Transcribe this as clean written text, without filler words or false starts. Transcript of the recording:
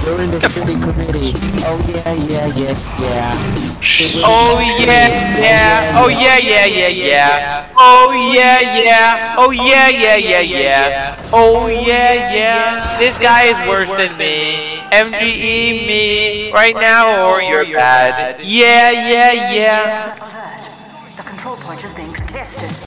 You're in the city committee. Oh yeah, yeah, yeah, yeah. Oh yeah, yeah. Oh yeah, yeah, yeah, yeah. Oh yeah, yeah. Oh yeah, yeah, yeah, yeah. Oh yeah, yeah. This guy is worse than me. MGE me right now or you're bad. Yeah, yeah, yeah.